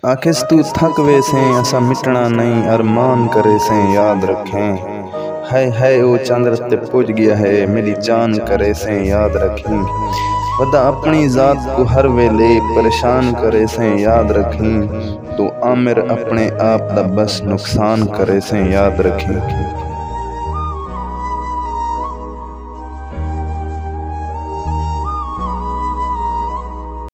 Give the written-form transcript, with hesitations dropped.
आखिस तू थक वे से असा मिटना नहीं अरमान करे से याद रखें। है वो चंद्र ते पुज गया है मेरी जान करे से याद रखें। वदा अपनी जात को हर वेले परेशान करे से याद रखें। तू आमिर अपने आप दा बस नुकसान करे से याद रखें।